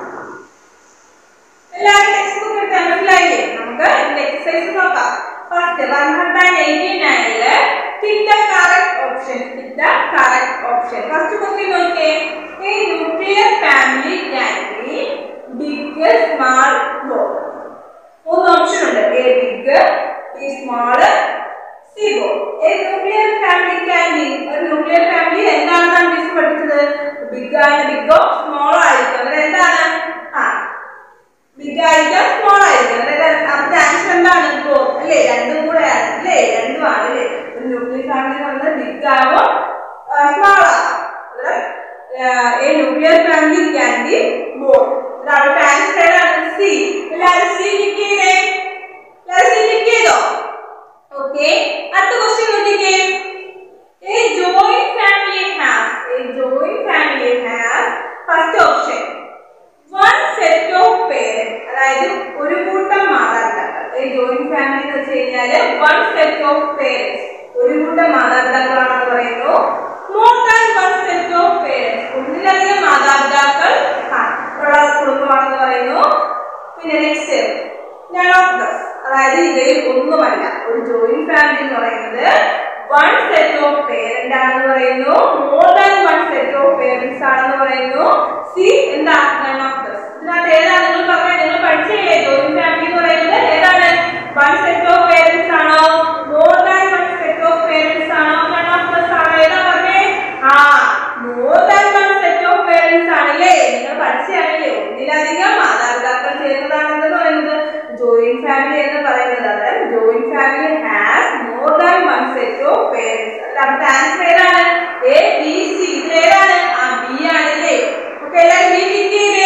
S1: എല്ലാവരും ടെക്സ്റ്റ് ബുക്ക് എടുത്താൽ മനസ്സിലായില്ലേ? നമുക്ക് ഇതിന്റെ എക്സസൈസ് നോക്കാം. ഫസ്റ്റ് 189-ല് tick the correct option. Tick the correct option. First question നോക്കിയേ. A nuclear family can be big, small, small. മൂന്ന് ഓപ്ഷൻ ഉണ്ട്. A big, B small, C small. A nuclear family can be. ഒരു nuclear family എന്താണെന്നാണ് miss പഠിച്ചത്? Big ആണ്, ബിഗോ സ്മോളോ ആയിരിക്കും. അതായത് എന്താണ്? ബിഗ് ആയിരിക്കാം, സ്മോൾ ആയിരിക്കും. അതായത് അതിന്റെ ആൻസർ എന്താണ്? അല്ലേ, രണ്ടും കൂടെ ആണ് അല്ലേ? രണ്ടും ആണ് അല്ലേ? ഒരു ന്യൂക്ലിയർ ഫാമിലി എന്ന് പറയുന്നത് ബിഗ് ആവോ സ്മോൾ ആവാം. A nuclear family can be both. അവിടുത്തെ ആൻസർ ഏതാണ്? സി. എല്ലാവരും സി ക്ലിക്ക് ചെയ്തേ. എല്ലാവരും സി ക്ലിക്ക് ചെയ്തോ? ഓക്കെ, അടുത്ത ക്വസ്റ്റ്യൻ നോക്കിക്കേ. A joint family has. A joint family has first option one set of parents. അതായത് ഒരു കൂട്ടം മാതാപിതാക്കൾ. എ ജോയിന്റ് ഫാമിലി എന്ന് വെച്ച് കഴിഞ്ഞാല് one set of parents, ഒരു കൂട്ടം മാതാപിതാക്കളാണെന്ന് പറയുന്നു. more than one set of parents, ഒന്നിലധികം മാതാപിതാക്കൾ ഉള്ള കുടുംബമാണെന്ന് പറയുന്നു. പിന്നെ നെക്സ്റ്റ് none of this, അതായത് ഇവയിൽ ഒന്നുമല്ല. ഒരു ജോയിന്റ് ഫാമിലി എന്ന് പറയുന്നത് one set of parent ആണെന്ന് പറയുന്നു. more than one set of parents ആണെന്ന് പറയുന്നു. സി എന്താ? none of this. ഇതിനകത്ത് ഏതാണ് നിങ്ങൾ പറഞ്ഞത്? നിങ്ങൾ പഠിച്ചില്ലേ ജോയിന്റ് ഫാമിലി എന്ന് പറയുന്നത് ഏതാണ്? one set of parents ആണോ, more than one set of parents ആണോ, none of this ആണോ? ഏതാ പറഞ്ഞേ? more than one set of parents ആണല്ലേ? നിങ്ങൾ പഠിച്ചാണല്ലേ? ഒന്നിലധികം മാതാപിതാക്കൾ ചേർന്നതാണെന്ന് പറയുന്നത് ജോയിന്റ് ഫാമിലി എന്ന് പറയുന്നത്. അതായത് joint family has more than one set of parents. അതിന്റെ ആൻസർ ഏതാണ്? A, B, C. ഇത് ഏതാണ്? ബി ആണല്ലേ? ഓക്കെ, എല്ലാവരും ബി ക്ലിക്ക് ചെയ്തേ.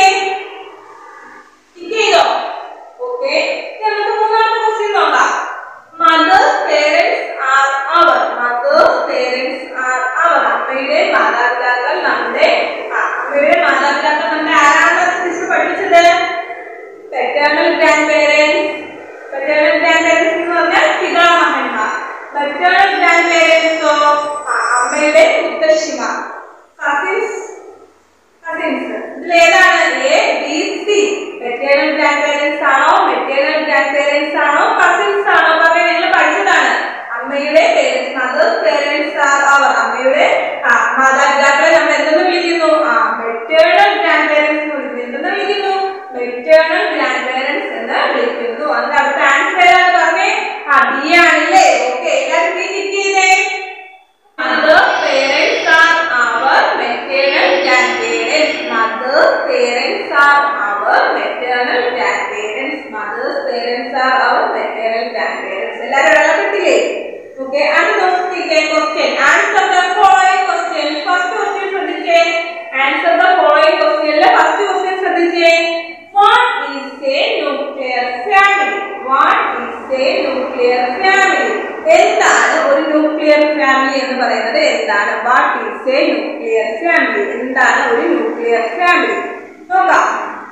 S1: ക്ലിക്ക് ചെയ്തോ? ഓക്കെ, നമുക്ക് മൂന്നാമത്തെ ക്വസ്റ്റ്യൻ നോക്കാം. Mother's parents are our. Mother's parents are our. അമ്മയുടെ മാതാപിതാക്കൾ നമ്മുടെ. അമ്മയുടെ മാതാപിതാക്കൾ നമ്മുടെ ആരാണെന്ന് മിസ് പഠിപ്പിച്ചത്? Paternal grand parents. Paternal grand parents എന്ന് പറഞ്ഞാൽ പിതാമഹന്മാർ. പെറ്റേണൽ ഗ്രാൻഡ് പേരൻസോ അമ്മയുടെ മുത്തശ്ശിമാർ. കസിൻസ്. കസിൻസ് ഇതിലേതാണ്? A, B, C. Paternal grand parents ആണോ, മെറ്റേണൽ ഗ്രാൻഡ് പേരൻസ് ആണോ, കസിൻസ് ആണോ? പറഞ്ഞാൽ നിങ്ങൾ പഠിച്ചതാണ്. അമ്മയുടെ parents, mother's parents are our. അമ്മയുടെ മാതാപിതാക്കളെ നമ്മൾ എന്തെന്ന് വിളിക്കുന്നു? മെറ്റേണൽ ഗ്രാൻഡ് പേരൻസ് എന്ന് വിളിക്കുന്നു. എന്തെന്ന് വിളിക്കുന്നു? മെറ്റേണൽ ഗ്രാൻഡ് പേരൻസ് എന്ന് വിളിക്കുന്നു. അതിന്റെ അടുത്ത ആൻസർ ഏതാന്ന് പറഞ്ഞേ? ബി ആണല്ലേ? ഓക്കെ, എല്ലാവരും ബി ക്ലിക്ക് ചെയ്തേ. Mother's parents are our maternal grand parents. Mother's parents are our maternal grand parents. Mother's parents are our maternal grand parents. എല്ലാവരും വെള്ളപ്പെട്ടില്ലേ? ഓക്കെ, അടുത്ത question. Answer the following question. First question ശ്രദ്ധിച്ചേ. Answer the following ക്വസ്റ്റ്യനിലെ first question ശ്രദ്ധിച്ചേ. What is a nuclear family? What is a nuclear family? എന്താണ് ഒരു nuclear family എന്ന് പറയുന്നത്? എന്താണ്? What is a nuclear family? എന്താണ് ഒരു ന്യൂക്ലിയർ ഫാമിലി? നോക്കാം.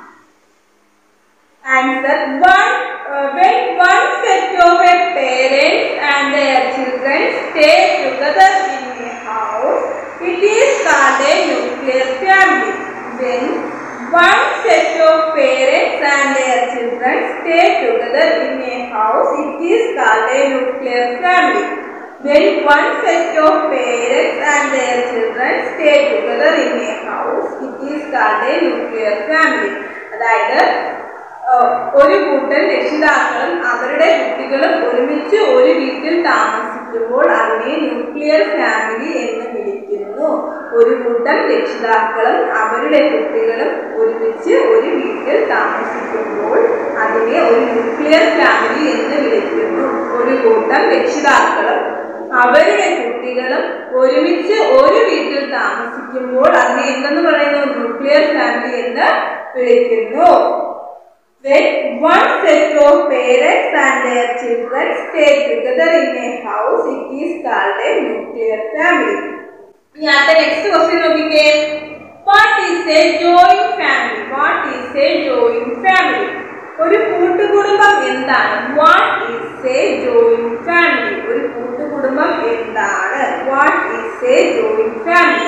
S1: Answer when one set of parents and their children stay together in a house, it is called a nuclear family. When one set of parents and their children stay together in a house, it is called a nuclear family. When one set of parents and their children stay together in a house, it is called a nuclear family. അതായത് ഒരു കൂട്ടം രക്ഷിതാക്കളും അവരുടെ കുട്ടികളും ഒരുമിച്ച് ഒരു വീട്ടിൽ താമസിക്കുമ്പോൾ അതിനെ ന്യൂക്ലിയർ ഫാമിലി എന്ന് വിളിക്കുന്നു. ഒരു കൂട്ടം രക്ഷിതാക്കളും അവരുടെ കുട്ടികളും ഒരുമിച്ച് ഒരു വീട്ടിൽ താമസിക്കുമ്പോൾ അതിനെ ഒരു ന്യൂക്ലിയർ ഫാമിലി എന്ന് വിളിക്കുന്നു. ഒരു കൂട്ടം രക്ഷിതാക്കളും അവരുടെ കുട്ടികളും ഒരുമിച്ച് ഒരു വീട്ടിൽ താമസിക്കുമ്പോൾ അതിനെ എന്തെന്ന് പറയുന്നു? ന്യൂക്ലിയർ ഫാമിലി എന്ന് വിളിക്കുന്നു. When one set of parents and their children stay together in a house, it is called a nuclear family. Yeah, the next question നോക്കിക്കേ. What is a joint family? What is a joint family? ഒരു കൂട്ടുകുടുംബം എന്താണ്? What is a joint family? ഒരു കൂട്ടുകുടുംബം എന്താണ്? What is a joint family?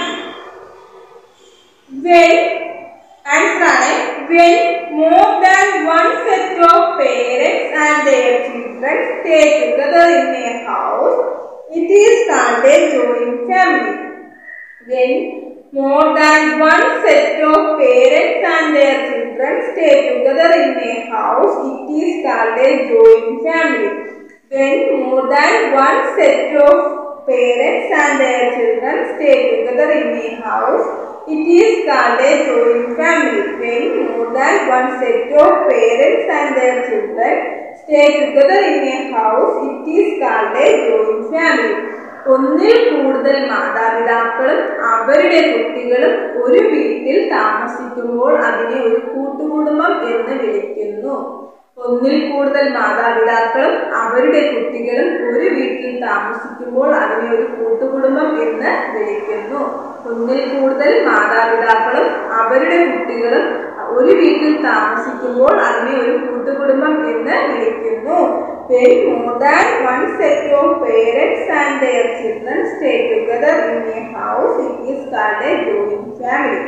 S1: When more than one set of parents and their children stay together in a house, it is called a joint family. When more than one set of parents and their children stay together in a house, it is called a joint family. When more than one set of parents and their children stay together in a house, it is called a joint family. When more than one set of parents and their children stay together in a house, it is called a joint family. ഒന്നിൽ കൂടുതൽ മാതാപിതാക്കളും അവരുടെ കുട്ടികളും ഒരു വീട്ടിൽ താമസിക്കുമ്പോൾ അതിനെ ഒരു കൂട്ടുകുടുംബം എന്ന് വിളിക്കുന്നു. ഒന്നിൽ കൂടുതൽ മാതാപിതാക്കളും അവരുടെ കുട്ടികളും ഒരു വീട്ടിൽ താമസിക്കുമ്പോൾ അതിനെ ഒരു കൂട്ടുകുടുംബം എന്ന് വിളിക്കുന്നു. ഒന്നിൽ കൂടുതൽ മാതാപിതാക്കളും അവരുടെ കുട്ടികളും ഒരു വീട്ടിൽ താമസിക്കുമ്പോൾ അതിനെ ഒരു കൂട്ടുകുടുംബം എന്ന് വിളിക്കുന്നു. When more than one set of parents and their children stay together in a house, it is called a joint family.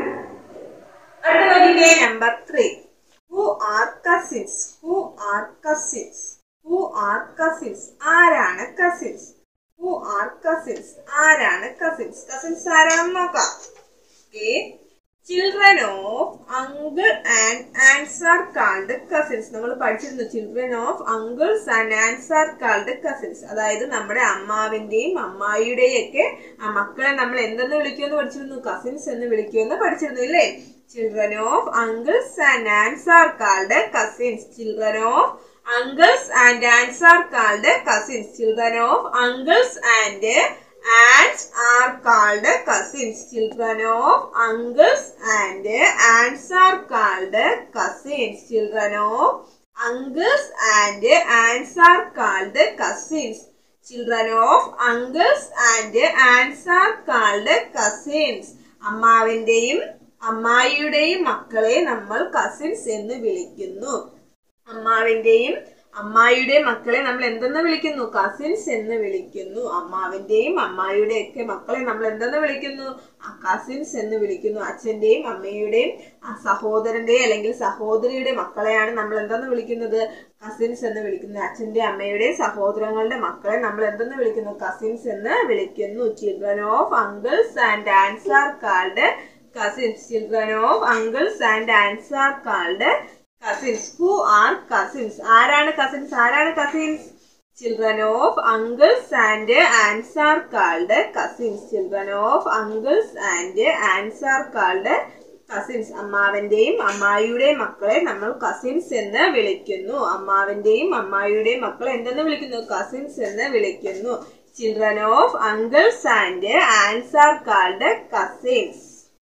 S1: അടുത്ത നോക്കിക്കേ, number 3. Who are cousins? Who are cousins? Who are cousins? ആരാണ് cousins? Who are cousins? ആരാണ് cousins? Cousins ആരാണെന്ന് നോക്കാം. Okay. Children of uncle and aunts are called cousins. നമ്മൾ പഠിച്ചിരുന്നു children of uncles and aunts are called cousins. അതായത് നമ്മുടെ അമ്മാവിന്റെയും അമ്മായിയുടെയും ഒക്കെ മക്കളെ നമ്മൾ എന്തെന്ന് വിളിക്കുമെന്ന് പഠിച്ചിരുന്നു? cousins എന്ന് വിളിക്കുമെന്ന് പഠിച്ചിരുന്നു ഇല്ലേ? Children of uncles and aunts are called cousins. Children of uncles and aunts are called cousins. Children of uncles and aunts are called cousins. Children of uncles and aunts are called cousins. Children of uncles and aunts are called cousins. Children of uncles and aunts are called cousins. അമ്മാവിന്റെയും അമ്മായിയുടെയും മക്കളെ നമ്മൾ cousins എന്ന് വിളിക്കുന്നു. അമ്മാവിന്റെയും അമ്മായിയുടെ മക്കളെ നമ്മൾ എന്തെന്ന് വിളിക്കുന്നു? Cousins എന്ന് വിളിക്കുന്നു. അമ്മാവിന്റെയും അമ്മായിയുടെ ഒക്കെ മക്കളെ നമ്മൾ എന്തെന്ന് വിളിക്കുന്നു? കസിൻസ് എന്ന് വിളിക്കുന്നു. അച്ഛന്റെയും അമ്മയുടെയും സഹോദരന്റെയും അല്ലെങ്കിൽ സഹോദരിയുടെ മക്കളെയാണ് നമ്മൾ എന്തെന്ന് വിളിക്കുന്നത്? കസിൻസ് എന്ന് വിളിക്കുന്നത്. അച്ഛന്റെ അമ്മയുടെയും സഹോദരങ്ങളുടെ മക്കളെ നമ്മൾ എന്തെന്ന് വിളിക്കുന്നു? കസിൻസ് എന്ന് വിളിക്കുന്നു. Children of uncles and aunts are called cousins. Children of uncles and aunts are called cousins. Who are cousins? ആരാണ് cousins? ആരാണ് cousins? Children of uncles and aunts are called cousins. Children of uncles and aunts are called cousins. അമ്മാവന്റെയും അമ്മായിയുടെയും മക്കളെ നമ്മൾ cousins എന്ന് വിളിക്കുന്നു. അമ്മാവന്റെയും അമ്മായിയുടെയും മക്കളെ എന്തെന്ന് വിളിക്കുന്നു? കസിൻസ് എന്ന് വിളിക്കുന്നു. Children of uncles and aunts are called cousins.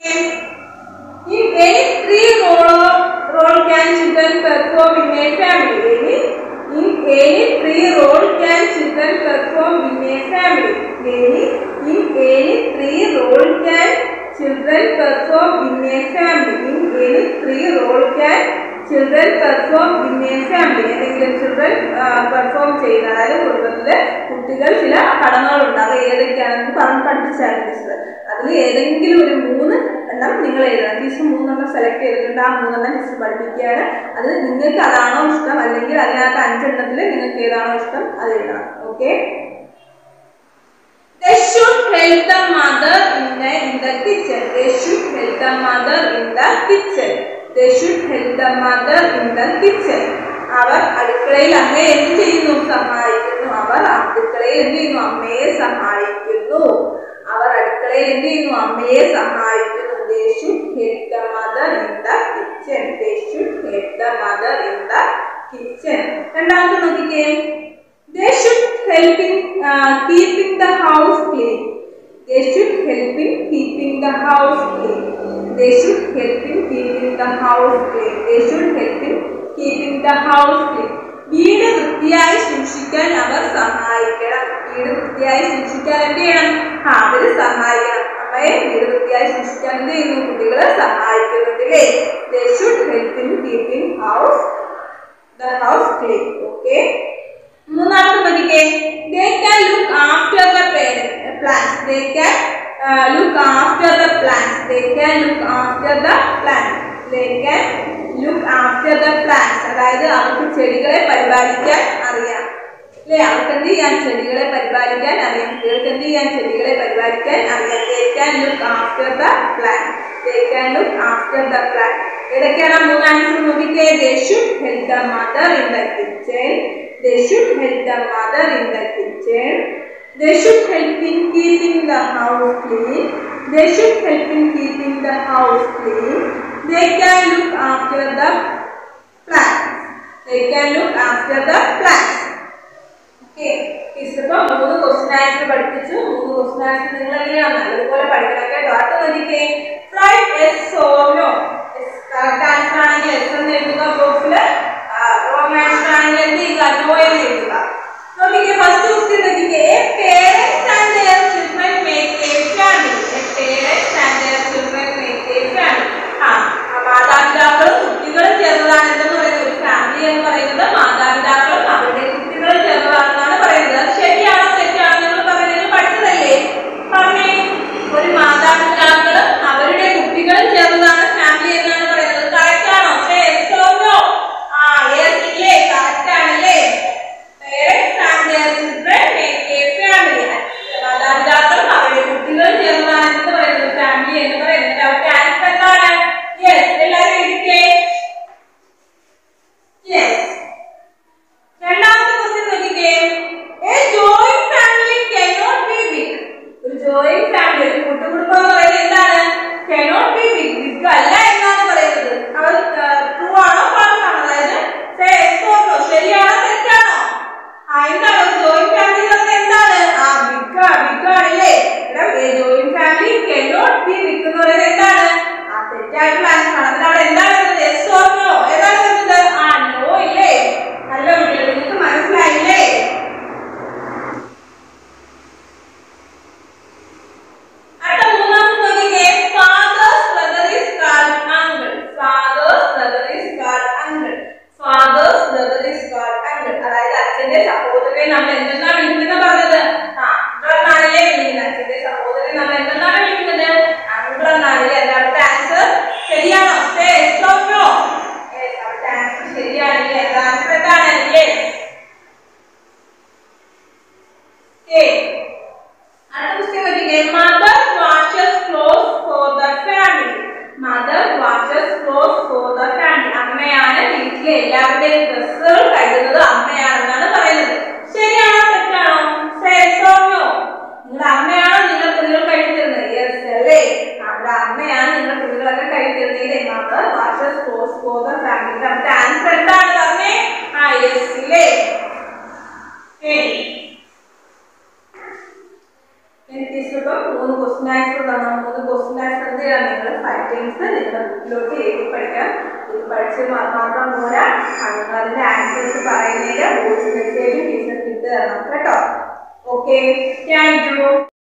S1: In any three role can children perform in a family? In any three role can children perform in a family? In any three role can children perform in a family? In any three role can children perform in a family? ഏതെങ്കിലും children perform ചെയ്യുന്ന, അതായത് കുടുംബത്തിലെ കുട്ടികൾ ചില കടമകളുണ്ട്. അത് ഏതൊക്കെയാണെന്ന് പഠിപ്പിച്ചായിരുന്നു teacher. അതിൽ ഏതെങ്കിലും ഒരു 3 എണ്ണം നിങ്ങൾ എഴുതണം. ടീച്ചർ 3 എണ്ണം സെലക്ട് ചെയ്തിട്ടുണ്ട്. ആ 3 എണ്ണം ടീച്ചർ പഠിപ്പിക്കുകയാണ്. അത് നിങ്ങൾക്ക് അതാണോ ഇഷ്ടം, അല്ലെങ്കിൽ അതിനകത്ത് 5 എണ്ണത്തിൽ നിങ്ങൾക്ക് ഏതാണോ ഇഷ്ടം അത് എഴുതണം. Okay. They should help the mother in the kitchen. They should help the mother in the kitchen. They should help the mother in the kitchen. അവർ അടുക്കളയിൽ അമ്മയെ എന്ത് ചെയ്യുന്നു? സഹായിക്കുന്നു. അവർ അടുക്കളയിൽ എന്ത് ചെയ്യുന്നു? അമ്മയെ സഹായിക്കുന്നു. അവർ അടുക്കളയിൽ എന്ത് ചെയ്യുന്നു? അമ്മയെ സഹായിക്കുന്നു. They should help the mother in the kitchen. They should help the mother in the kitchen. രണ്ടാമത്തെ നോക്കിക്കേ. They should help in keeping the house clean. They should help in keeping the house clean. They should help in keeping the house clean. They should help in keeping the house clean. വീട് വൃത്തിയായി സൂക്ഷിക്കാൻ അവർ സഹായിക്കണം. വീട് വൃത്തിയായി സൂക്ഷിക്കാൻ എന്ത് ചെയ്യണം? അവര് സഹായിക്കണം. അമ്മയെ വീട് വൃത്തിയായി സൂക്ഷിക്കാൻ എന്ത് ചെയ്യുന്നു? കുട്ടികളെ സഹായിക്കുന്നുണ്ട് അല്ലേ? They should help in keeping the house clean. Okay. മൂന്നാമത്തെ നോക്കിക്കേ. They can look after the plants. They can look after the plants. They can look after the plants. They can look after the plants. അതായത് അവർക്ക് ചെടികളെ പരിപാലിക്കാൻ അറിയാം അല്ലേ? അവർക്ക് എന്ത് ചെയ്യാൻ? ചെടികളെ പരിപാലിക്കാൻ അറിയാം. കുട്ടികൾക്ക് എന്ത് ചെയ്യാൻ? ചെടികളെ പരിപാലിക്കാൻ അറിയാം. They can look after the plants. They can look after the plants. ഏതൊക്കെയാണ് മൂന്ന് ആൻസർ നോക്കിക്കേ. They should help the mother in the kitchen. They should help the mother in the kitchen. They should help in keeping the house clean. They should help in keeping the house clean. They can look after the plants. They can look after the plants. Okay. ഇപ്പൊ മൂന്ന് question answer പഠിപ്പിച്ചു. മൂന്ന് question answer നിങ്ങൾ എങ്ങനെയാണ് നല്ലതുപോലെ പഠിക്കണം കേട്ടോ. അടുത്ത നോക്കിക്കേ. Write yes or no. Correct answer ആണെങ്കിൽ എസ് എന്ന് എഴുതുക ബോക്സിൽ. റോങ് ആൻസർ ആണെങ്കിൽ എന്ത് ചെയ്യുക? നോ എന്ന് എഴുതുക. നോക്കിക്കേ. ഫസ്റ്റ് ക്വസ്റ്റ്യൻ നോക്കിക്കേ. Parents and their children make a family. Parents and their children make a family. മാതാപിതാക്കളും കുട്ടികളും ചേർന്നതാണ് എന്ന് പറയുന്നത്. ഒരു ഫാമിലി എന്ന് പറയുന്നത് മാതാപിതാക്കളും അവരുടെ കുട്ടികളും ചേർന്നതാണെന്നാണ് പറയുന്നത്. ശരിയാണോ തെറ്റാണോ നിങ്ങൾ പറയുന്നത്? പഠിച്ചതല്ലേ? പറഞ്ഞേ. ഒരു മാതാപിതാക്കളും അവരുടെ കുട്ടികളും ചേർന്നതാണ് ഫാമിലി എന്നാണ് പറയുന്നത്. കറക്റ്റ് ആണോ? yes or no? yes ഇല്ലേ? കറക്റ്റ് ആണല്ലേ? Parents and their children make a family. മാതാപിതാക്കളും അവരുടെ കുട്ടികളും ചേർന്നതാണ് എന്ന് പറയുന്നത് ഫാമിലി എന്ന് പറയുന്നത്. അവരുടെ ആൻസർ എന്താണ്? yes. എല്ലാവരും എഴുതിക്കേ. yes. രണ്ടാമത്തെ ക്വസ്റ്റ്യൻ നോക്കിക്കേ. A joint family cannot be big. ഒരു ജോയിന്റ് ഫാമിലി, ഒരു കൂട്ടുകുടുംബം എന്ന് പറയുന്നത് എന്താണ്? cannot be big. ബിഗ് അല്ല എന്നാണ് പറയുന്നത്. അവർ ട്രൂ ആണോ ഫാൾസ് ആണോ? അതായത് yes or no. ശരിയാണോ തെറ്റാണോ? എന്താണ് ഒരു ജോയിന്റ് ഫാമിലി എന്ന് പറഞ്ഞാൽ എന്താണ്? ബിഗ് ആണല്ലേ? ഇവിടെ joint family cannot be big എന്ന് പറയുന്നത് എന്താണ്? തെറ്റായിട്ടുള്ള ആൻസർ ആണ്. അതിനവിടെ എന്താണ് വരുന്നത്? yes or no. ഏതാണ് വരുന്നത്? no ഇല്ലേ? നല്ല കുട്ടികൾ, നിങ്ങൾക്ക് മനസ്സിലായില്ലേ? അടുത്ത മൂന്നാമത്തെ നോക്കിക്കേ. Father's brother is called uncle. Father's brother is called uncle. Father's brother is called uncle. അതായത് അച്ഛന്റെ സഹോദരനെ നമ്മൾ എന്തെന്നാണ് വിളിക്കുന്നത് പറഞ്ഞത്? uncle എന്നാണല്ലേ വിളിക്കുന്നത്. അച്ഛന്റെ സഹോദരനെ നമ്മൾ എന്തെന്നാണ് വിളിക്കുന്നത്? uncle എന്നാണല്ലേ? അതിന്റെ ആൻസർ ശരിയാണോ? yes or no? yes. അവരുടെ ആൻസർ ശരിയാണല്ലേ? അതിന്റെ ആൻസർ എന്താണ്? yes. okay. അടുത്ത ക്വസ്റ്റ്യൻ നോക്കിക്കേ. Mother washes clothes for the family. Mother washes clothes for the family. അമ്മയാണ് വീട്ടിലെ എല്ലാവരുടെയും ഡ്രസ്സുകൾ കഴുകുന്നത് അമ്മയാണെന്നാണ് പറയുന്നത്. ശരിയാണോ തെറ്റാണോ? yes or no? നിങ്ങളുടെ അമ്മയാണോ നിങ്ങൾ തുണികൾ കഴുകിത്തരുന്നത്? yes അല്ലേ? നമ്മുടെ അമ്മയാണ് നിങ്ങൾ തുണികളൊക്കെ കഴുകിത്തരുന്നത്. Mother washes clothes for the family. നമ്മുടെ ആൻസർ എന്താണ് പറഞ്ഞേ? yes ഇല്ലേ? മൂന്ന് ക്വസ്റ്റ്യൻ ആൻസർ തന്ന മൂന്ന് ക്വസ്റ്റ്യൻ ആൻസർ നിങ്ങൾ 5 ടൈംസ് നിങ്ങളുടെ ബുക്കിലോട്ട് എഴുതി പഠിക്കാം. ഇത് പഠിച്ച് മാത്രം പോരാ, നിങ്ങൾ അതിന്റെ ആൻസേഴ്സ് പറയുന്നതിന് വോയിസ് മെസ്സേജും ടീച്ചർക്ക് ഇട്ട് തരണം കേട്ടോ. Okay, thank U.